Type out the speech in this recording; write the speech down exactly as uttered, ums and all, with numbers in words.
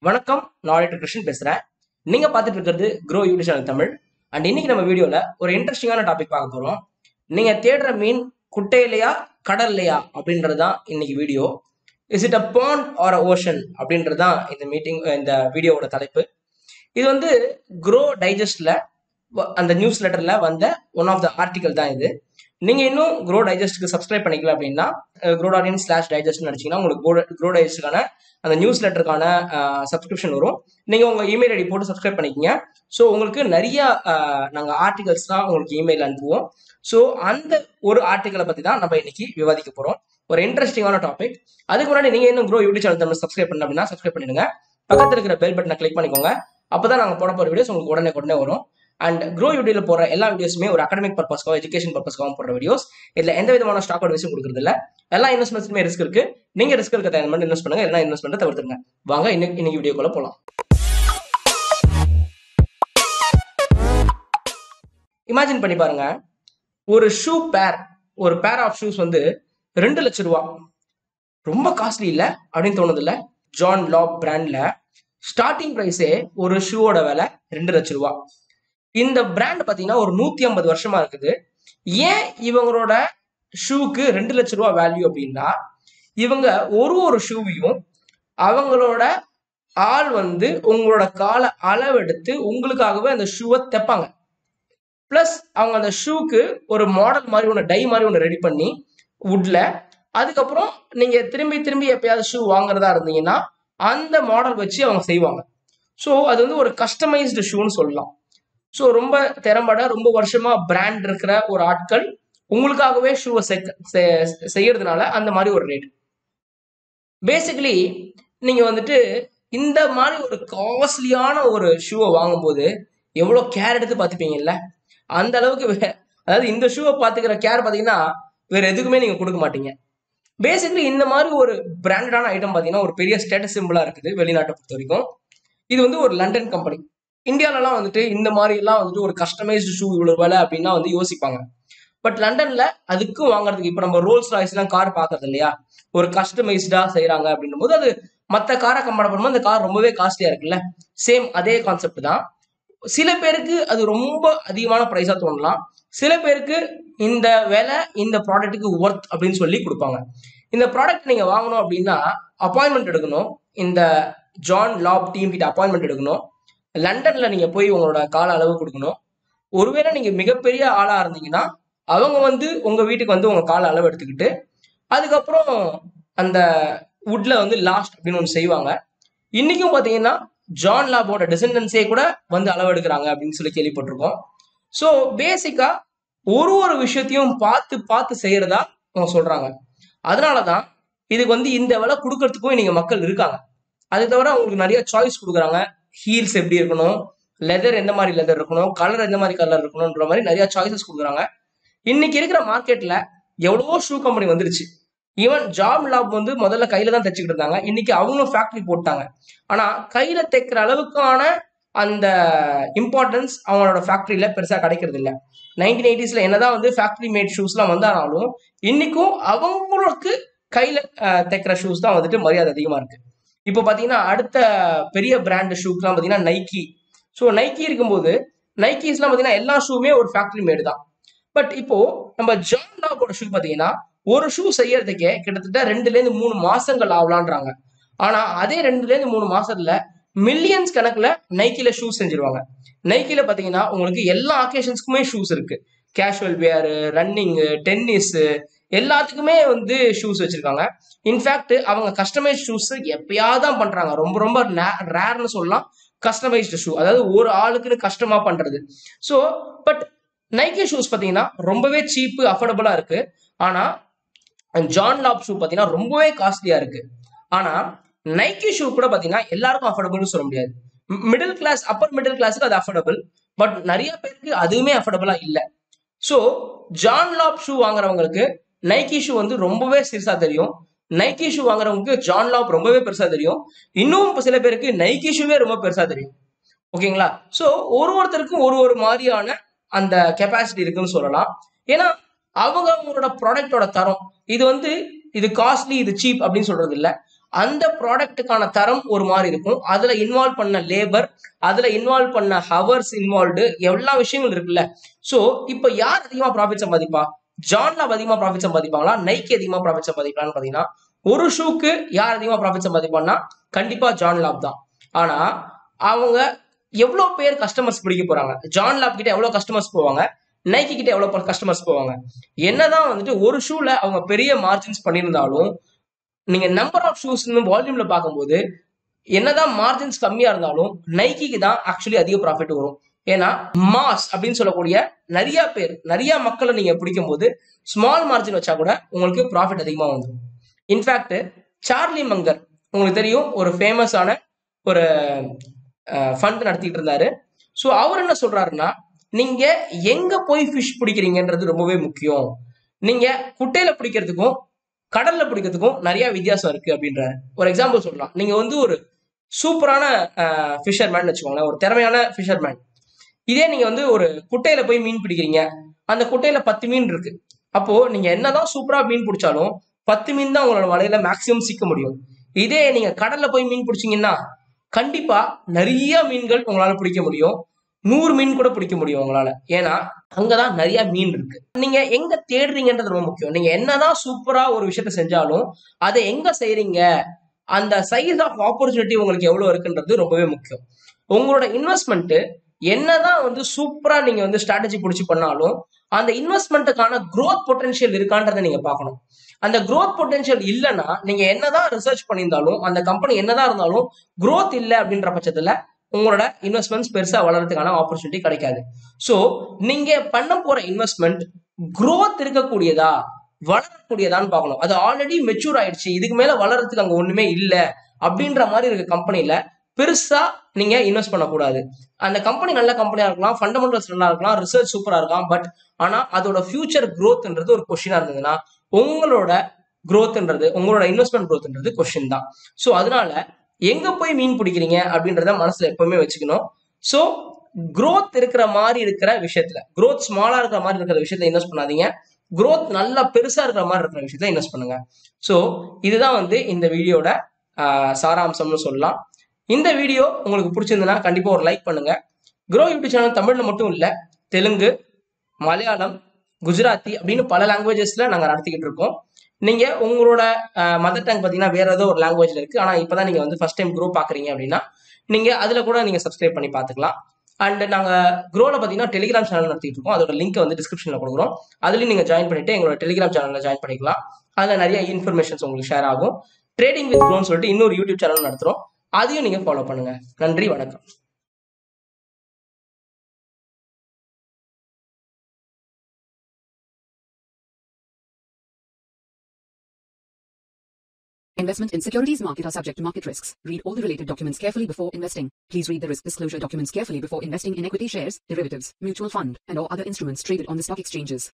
வணக்கம், நான் டாக்டர் கிருஷ்ணன் பேசுறேன். நீங்க பார்த்துட்டு இருக்கிறது Groww YouTube channel Tamil. And இன்னைக்கு நம்ம வீடியோல ஒரு இன்ட்ரெஸ்டிங்கான டாபிக் பார்க்க போறோம். நீங்க தேடுற மீன் குட்டையிலையா கடல்லையா அப்படின்றது தான் இன்னைக்கு video. Is it a pond or a ocean அப்படின்றது தான் இந்த மீட்டிங் இந்த வீடியோவோட தலைப்பு. இது வந்து Groww டைஜஸ்ட்ல அந்த நியூஸ் லெட்டர்ல வந்த ஒன் ஆஃப் த ஆர்டிகல் தான் இது. நீங்க இன்னும் Groww டைஜஸ்ட்க்கு சப்ஸ்கிரைப் பண்ணிக்கல அப்படின்னா grow dot in slash digest நினைச்சீங்கன்னா உங்களுக்கு Groww டைஜஸ்ட்கான அந்த நியூஸ் லெட்டருக்கான சப்ஸ்கிரிப்ஷன் வரும். நீங்க உங்க இமெயில் ஐடி போட்டு சப்ஸ்கிரைப் பண்ணிக்கங்க. ஸோ உங்களுக்கு நிறைய நாங்க ஆர்டிகல்ஸ் தான் உங்களுக்கு இமெயில் அனுப்புவோம். ஸோ அந்த ஒரு ஆர்டிகலை பத்தி தான் நம்ம இன்னைக்கு விவாதிக்க போறோம். ஒரு இன்ட்ரெஸ்டிங்கான டாபிக். அதுக்கு முன்னாடி நீங்க இன்னும் Groww YouTube channel Tamil subscribe பண்ணல அப்படின்னா சப்ஸ்கிரைப் பண்ணிடுங்க. பக்கத்தில் இருக்கிற பெல் பட்டனை கிளிக் பண்ணிக்கோங்க. அப்பதான் நாங்க போட போற வீடியோஸ் உங்களுக்கு உடனே உடனே வரும். அண்ட் Groww யூடியூப்ல போற எல்லா வீடியோஸுமே ஒரு அகாடமிக் பர்பஸ்க்காக எஜுகேஷன் பர்பஸ்க்காக போடுற வீடியோஸ். இதுல எந்த விதமான ஸ்டாக் அட்வைஸும் கொடுக்குறது இல்ல. எல்லா இன்வெஸ்ட்மெண்ட்ஸுமே ரிஸ்க் இருக்கு. நீங்க ரிஸ்க் இருக்க தகுந்த மாதிரி இன்வெஸ்ட் பண்ணுங்க. எல்லா இன்வெஸ்ட்மெண்ட் தவிர்த்துங்க. வாங்க இன்னைக்கு இன்னைக்கு வீடியோக்குள்ள போலாம். இமேஜின் பண்ணி பாருங்க, ஒரு ஷூ பேர் ஒரு பேர் ஆஃப் ஷூஸ் வந்து ரெண்டு லட்சம் ரூபா. ரொம்ப காஸ்ட்லி இல்ல அப்படின்னு தோணுது இல்ல? ஜான் லாப் பிராண்ட்ல ஸ்டார்டிங் பிரைஸே ஒரு ஷூவோட விலை ரெண்டு லட்சம் ரூபா. இந்த பிராண்ட் பாத்தீங்கன்னா ஒரு நூத்தி ஐம்பது வருஷமா இருக்குது. ஏன் இவங்களோட ஷூக்கு ரெண்டு லட்சம் ரூபா வேல்யூ அப்படின்னா, இவங்க ஒரு ஒரு ஷூவையும் அவங்களோட ஆள் வந்து உங்களோட கால அளவெடுத்து உங்களுக்காகவே அந்த ஷூவை தைப்பாங்க. பிளஸ் அவங்க அந்த ஷூக்கு ஒரு மாடல் மாதிரி ஒன்று டை மாதிரி ஒன்று ரெடி பண்ணி வுட்ல, அதுக்கப்புறம் நீங்க திரும்பி திரும்பி எப்பயாவது ஷூ வாங்குறதா இருந்தீங்கன்னா அந்த மாடல் வச்சு அவங்க செய்வாங்க. ஸோ அது வந்து ஒரு கஸ்டமைஸ்டு ஷூன்னு சொல்லலாம். ஸோ ரொம்ப திறம்பட ரொம்ப வருஷமா பிராண்ட் இருக்கிற ஒரு ஆட்கள் உங்களுக்காகவே ஷூவை செய்யறதுனால அந்த மாதிரி ஒரு ரேட். பேசிக்கலி நீங்க வந்துட்டு இந்த மாதிரி ஒரு காஸ்ட்லியான ஒரு ஷூவை வாங்கும்போது எவ்வளோ கேர் எடுத்து பார்த்துப்பீங்கல்ல, அந்த அளவுக்கு. அதாவது இந்த ஷூவை பார்த்துக்கிற கேர் பார்த்தீங்கன்னா வேற எதுக்குமே நீங்க கொடுக்க மாட்டீங்க. பேசிக்கலி இந்த மாதிரி ஒரு பிராண்டடான ஐட்டம் பார்த்தீங்கன்னா ஒரு பெரிய ஸ்டேட்டஸ் சிம்பிளா இருக்குது வெளிநாட்டை பொறுத்த வரைக்கும். இது வந்து ஒரு லண்டன் கம்பெனி. இந்தியாவிலலாம் வந்துட்டு இந்த மாதிரி எல்லாம் வந்துட்டு ஒரு கஸ்டமைஸ்டு ஷூ இவ்வளவு விலை அப்படின்னா வந்து யோசிப்பாங்க. பட் லண்டன்ல அதுக்கும் வாங்குறதுக்கு இப்ப நம்ம ரோல்ஸ் ராய்ஸ் எல்லாம் கார் பாக்குறது இல்லையா, ஒரு கஸ்டமைஸ்டா செய்யறாங்க அப்படின்னும் போது அது மற்ற காரை கம்பேர் பண்ணும்போது அந்த கார் ரொம்பவே காஸ்ட்லியா இருக்குல்ல. சேம் அதே கான்செப்ட் தான். சில பேருக்கு அது ரொம்ப அதிகமான பிரைஸா தோணலாம். சில பேருக்கு இந்த விலை இந்த ப்ராடக்ட்டுக்கு ஒர்த் அப்படின்னு சொல்லி கொடுப்பாங்க. இந்த ப்ராடக்ட் நீங்க வாங்கணும் அப்படின்னா அப்பாயின்மெண்ட் எடுக்கணும். இந்த ஜான் லாப் டீம் கிட்ட அப்பாயின்மெண்ட் எடுக்கணும். லண்டன்ல நீங்க போய் உங்களோட கால அளவு கொடுக்கணும். ஒருவேளை நீங்க மிகப்பெரிய ஆளா இருந்தீங்கன்னா அவங்க வந்து உங்க வீட்டுக்கு வந்து உங்க கால அளவு எடுத்துக்கிட்டு அதுக்கப்புறம் அந்த வுட்ல வந்து லாஸ்ட் அப்படின்னு ஒன்று செய்வாங்க. இன்னைக்கும் பாத்தீங்கன்னா ஜான் லாபோட டிசெண்டன்ஸே கூட வந்து அளவு எடுக்கிறாங்க அப்படின்னு சொல்லி கேள்விப்பட்டிருக்கோம். ஸோ பேசிக்கா ஒரு ஒரு விஷயத்தையும் பார்த்து பார்த்து செய்யறதா அவங்க சொல்றாங்க. அதனாலதான் இதுக்கு வந்து இந்த விலை கொடுக்கறதுக்கும் நீங்க மக்கள் இருக்காங்க. அது தவிர அவங்களுக்கு நிறைய சாய்ஸ் கொடுக்குறாங்க. ஹீல்ஸ் எப்படி இருக்கணும், லெதர் எந்த மாதிரி லெதர் இருக்கணும், கலர் எந்த மாதிரி கலர் இருக்கணும்ன்ற மாதிரி நிறைய சாய்ஸஸ் கொடுக்குறாங்க. இன்னைக்கு இருக்கிற மார்க்கெட்ல எவ்வளவோ ஷூ கம்பெனி வந்துருச்சு. ஈவன் ஜான் லாப் வந்து முதல்ல கையில தான் தைச்சுக்கிட்டு இருந்தாங்க. இன்னைக்கு அவங்களும் ஃபேக்டரி போட்டாங்க. ஆனா கையில தைக்கிற அளவுக்கான அந்த இம்பார்ட்டன்ஸ் அவங்களோட ஃபேக்டரியில பெருசா கிடைக்கிறது இல்லை. நைன்டீன் எயிட்டிஸ்ல என்னதான் வந்து ஃபேக்டரி மேட் ஷூஸ் எல்லாம் வந்தாலும் இன்னைக்கும் அவங்களுக்கு கையில தைக்கிற ஷூஸ் தான் வந்துட்டு மரியாதை அதிகமா இருக்கு. இப்போ பாத்தீங்கன்னா அடுத்த பெரிய பிராண்ட் ஷூக்கெல்லாம் பாத்தீங்கன்னா நைக்கி. ஸோ நைக்கி இருக்கும்போது நைக்கிஸ் எல்லாம் பாத்தீங்கன்னா எல்லா ஷூமே ஒரு ஃபேக்டரி மேடு தான். பட் இப்போ நம்ம ஜான் லாபோட ஷூ பாத்தீங்கன்னா ஒரு ஷூ செய்யறதுக்கே கிட்டத்தட்ட ரெண்டுல இருந்து மூணு மாசங்கள் ஆகலான்றாங்க. ஆனா அதே ரெண்டுல இருந்து மூணு மாசத்துல மில்லியன்ஸ் கணக்குல நைக்கில ஷூஸ் செஞ்சிருவாங்க. நைக்கில பாத்தீங்கன்னா உங்களுக்கு எல்லா அக்கேஷன்ஸ்க்குமே ஷூஸ் இருக்கு. கேஷுவல் வேர், ரன்னிங், டென்னிஸ் எல்லாத்துக்குமே வந்து ஷூஸ் வச்சிருக்காங்க. இன்ஃபேக்ட் அவங்க கஸ்டமைஸ் ஷூஸ் எப்பயாவது தான் பண்றாங்க. ரொம்ப ரொம்ப ரேர்னு சொல்லலாம் கஸ்டமைஸ்டு ஷூ, அதாவது ஒரு ஆளுக்குன்னு கஷ்டமா பண்றது. ஸோ பட் நைக்கி ஷூஸ் பாத்தீங்கன்னா ரொம்பவே சீப்பு, அஃபோர்டபுளா இருக்கு. ஆனா ஜான் லாப் ஷூ பாத்தீங்கன்னா ரொம்பவே காஸ்ட்லியா இருக்கு. ஆனா நைக்கி ஷூ கூட பாத்தீங்கன்னா எல்லாருக்கும் அஃபோர்டபுள்னு சொல்ல முடியாது. மிடில் கிளாஸ், அப்பர் மிடில் கிளாஸுக்கு அது அஃபோர்டபுள். பட் நிறைய பேருக்கு அதுவுமே அஃபோர்டபுளா இல்லை. ஸோ ஜான் லாப் ஷூ வாங்குறவங்களுக்கு நைக்கி ஷூ வந்து ரொம்பவே சிறுசா தெரியும். நைக்கி ஷூ வாங்குறவங்களுக்கு ஜான் லாப் ரொம்பவே பெருசா தெரியும். இன்னும் சில பேருக்கு நைக்கி ஷூவே ரொம்ப பெருசா தெரியும். ஓகேங்களா? ஸோ ஒரு ஒருத்தருக்கும் ஒரு ஒரு மாதிரியான அந்த கெப்பாசிட்டி இருக்குன்னு சொல்லலாம். ஏன்னா அவங்க அவங்களோட ப்ராடக்டோட தரம் இது வந்து இது காஸ்ட்லி இது சீப் அப்படின்னு சொல்றது இல்லை. அந்த ப்ராடக்ட்டுக்கான தரம் ஒரு மாதிரி இருக்கும். அதுல இன்வால்வ் பண்ண லேபர், அதுல இன்வால்வ் பண்ண ஹவர்ஸ் இன்வால்வ்டு எல்லா விஷயங்கள் இருக்குல்ல. ஸோ இப்போ யார் அதிகமா ப்ராஃபிட் சம்பாதிப்பா? ஜான் லாப் அதிகமா ப்ராஃபிட் சம்பாதிப்பாங்களா, நைக்கி அதிகமா ப்ராஃபிட் சம்பாதிப்பான்னு பாத்தீங்கன்னா, ஒரு ஷூக்கு யார் அதிகமா ப்ராஃபிட் சம்பாதிப்பான்னா கண்டிப்பா ஜான் லாப் தான். ஆனா அவங்க எவ்வளவு பேர் கஸ்டமர்ஸ் பிடிக்க போறாங்க? ஜான் லாப் கிட்ட எவ்வளவு கஸ்டமர்ஸ் போவாங்க, நைக்கி கிட்ட எவ்வளவு கஸ்டமர்ஸ் போவாங்க? என்னதான் வந்துட்டு ஒரு ஷூல அவங்க பெரிய மார்ஜின்ஸ் பண்ணியிருந்தாலும் நீங்க நம்பர் ஆஃப் ஷூஸ் வால்யூம்ல பார்க்கும்போது என்னதான் மார்ஜின்ஸ் கம்மியா இருந்தாலும் நைக்கிக்கு தான் ஆக்சுவலி அதிக ப்ராஃபிட் வரும். ஏன்னா மாஸ் அப்படின்னு சொல்லக்கூடிய நிறைய பேர் நிறைய மக்களை நீங்க பிடிக்கும் போது ஸ்மால் மார்ஜின் வச்சா கூட உங்களுக்கு ப்ராஃபிட் அதிகமா வந்துடும். இன்ஃபேக்ட் சார்லி மங்கர் உங்களுக்கு தெரியும், ஒரு ஃபேமஸான ஒரு ஃபண்ட் நடத்திட்டு இருந்தாரு. ஸோ அவர் என்ன சொல்றாருன்னா, நீங்க எங்க போய் ஃபிஷ் பிடிக்கிறீங்கன்றது ரொம்பவே முக்கியம். நீங்க குட்டையில பிடிக்கிறதுக்கும் கடல்ல பிடிக்கிறதுக்கும் நிறைய வித்தியாசம் இருக்கு அப்படின்றாரு. ஒரு எக்ஸாம்பிள் சொல்லலாம். நீங்க வந்து ஒரு சூப்பரான ஃபிஷர்மேன் வச்சுக்கோங்களேன், ஒரு திறமையான ஃபிஷர்மேன். இதே நீங்க வந்து ஒரு குட்டையில போய் மீன் பிடிக்கிறீங்க, அந்த குட்டையில பத்து மீன் இருக்கு. அப்போ நீங்க என்னதான் சூப்பரா மீன் பிடிச்சாலும் பத்து மீன் தான் உங்களோட வலையில மேக்சிமம் சிக்க முடியும். இதே நீங்க கடல்ல போய் மீன் பிடிச்சீங்கன்னா கண்டிப்பா நிறைய மீன்கள் உங்களால பிடிக்க முடியும். நூறு மீன் கூட பிடிக்க முடியும் உங்களால. ஏன்னா அங்கதான் நிறைய மீன் இருக்கு. நீங்க எங்க தேடுறீங்கன்றது ரொம்ப முக்கியம். நீங்க என்னதான் சூப்பரா ஒரு விஷயத்த செஞ்சாலும் அதை எங்க செய்யறீங்க, அந்த சைஸ் ஆஃப் ஆப்பர்ச்சுனிட்டி உங்களுக்கு எவ்வளவு இருக்குன்றது ரொம்பவே முக்கியம். உங்களோட இன்வெஸ்ட்மெண்ட் என்னதான் வந்து சூப்பரா நீங்க வந்து ஸ்ட்ராட்டஜி பிடிச்சி பண்ணாலும் அந்த இன்வெஸ்ட்மெண்ட்டுக்கான க்ரோத் பொட்டன்ஷியல் இருக்கான்றதை நீங்க பார்க்கணும். அந்த க்ரோத் பொட்டன்ஷியல் இல்லைன்னா நீங்க என்னதான் ரிசர்ச் பண்ணியிருந்தாலும் அந்த கம்பெனி என்னதான் இருந்தாலும் க்ரோத் இல்லை அப்படின்ற பட்சத்துல உங்களோட இன்வெஸ்ட்மெண்ட்ஸ் பெருசா வளர்றதுக்கான ஆப்பர்ச்சுனிட்டி கிடைக்காது. ஸோ நீங்க பண்ண போற இன்வெஸ்ட்மெண்ட் க்ரோத் இருக்கக்கூடியதா வளரக்கூடியதான்னு பார்க்கணும். அது ஆல்ரெடி மெச்சூர் ஆயிடுச்சு, இதுக்கு மேல வளர்றதுக்கு அங்க ஒண்ணுமே இல்லை அப்படின்ற மாதிரி இருக்க கம்பெனில பெருசா நீங்க இன்வெஸ்ட் பண்ணக்கூடாது. அந்த கம்பெனி நல்ல கம்பெனியா இருக்கலாம், ஃபண்டமெண்டல்ஸ் நல்லா இருக்கலாம், ரிசர்ச் சூப்பரா இருக்கலாம், பட் ஆனா அதோட ஃபியூச்சர் க்ரோத்ன்றது ஒரு கொஸ்டினா இருந்ததுன்னா உங்களோட க்ரோத்ன்றது உங்களோட இன்வெஸ்ட்மெண்ட் க்ரோத்ன்றது கொஸ்டின் தான். ஸோ அதனால எங்க போய் மீன் பிடிக்கிறீங்க அப்படின்றத மனசுல எப்பவுமே வச்சுக்கணும். ஸோ க்ரோத் இருக்கிற மாதிரி இருக்கிற விஷயத்துல, க்ரோத் ஸ்மாலா இருக்கிற மாதிரி இருக்கிற விஷயத்துல இன்வெஸ்ட் பண்ணாதீங்க. க்ரோத் நல்லா பெருசா இருக்கிற மாதிரி இருக்கிற விஷயத்துல இன்வெஸ்ட் பண்ணுங்க. ஸோ இதுதான் வந்து இந்த வீடியோட சாராம்சம்னு சொல்லலாம். இந்த வீடியோ உங்களுக்கு பிடிச்சிருந்ததுன்னா கண்டிப்பா ஒரு லைக் பண்ணுங்க. க்ரோ யூடியூப் சேனல் தமிழ்ல மட்டும் இல்ல, தெலுங்கு, மலையாளம், குஜராத்தி அப்படின்னு பல லாங்குவேஜஸ்ல நாங்க நடத்திக்கிட்டு இருக்கோம். நீங்க உங்களோட மதர் டங் பாத்தீங்கன்னா வேற ஏதோ ஒரு லாங்குவேஜ்ல இருக்கு, ஆனா இப்பதான் நீங்க வந்து ஃபர்ஸ்ட் டைம் க்ரோ பாக்குறீங்க அப்படின்னா நீங்க அதுல கூட நீங்க சப்ஸ்கிரைப் பண்ணி பாத்துக்கலாம். அண்ட் நாங்க க்ரோல பாத்தீங்கன்னா டெலிகிராம் சேனல் நடத்திட்டு இருக்கோம். அதோட லிங்க் வந்து டிஸ்கிரிப்ஷன்ல கொடுக்குறோம். அதுலயும் நீங்க ஜாயின் பண்ணிட்டு எங்களோட டெலிகிராம் சேனல்ல ஜாயின் பண்ணிக்கலாம். அதுல நிறைய இன்ஃபர்மேஷன்ஸ் உங்களுக்கு ஷேர் ஆகும். ட்ரேடிங் வித் க்ரோன்னு சொல்லிட்டு இன்னொரு யூடியூப் சேனல் நடத்துறோம், அதையும் நீங்க ஃபாலோ பண்ணுங்க. நன்றி, வணக்கம். Investment in securities market are subject to market risks. Read all the related documents carefully before investing. Please read the risk disclosure documents carefully before investing in equity shares, derivatives, mutual fund, and or other instruments traded on the stock exchanges.